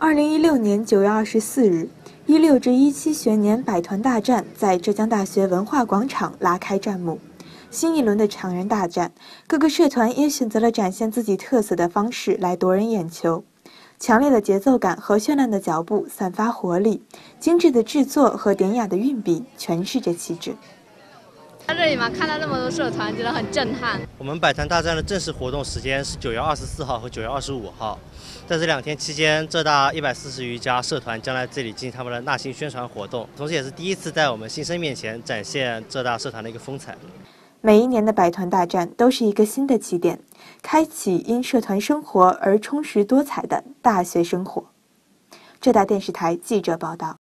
2016年9月24日，16至17学年百团大战在浙江大学文化广场拉开战幕。新一轮的常人大战，各个社团也选择了展现自己特色的方式来夺人眼球。强烈的节奏感和绚烂的脚步散发活力，精致的制作和典雅的运笔诠释着气质。 在这里嘛，看到那么多社团，觉得很震撼。 我们百团大战的正式活动时间是9月24号和9月25号，在这2天期间，浙大140余家社团将来这里进行他们的纳新宣传活动，同时也是第一次在我们新生面前展现浙大社团的一个风采。 每一年的百团大战都是一个新的起点，开启因社团生活而充实多彩的大学生活。浙大电视台记者报道。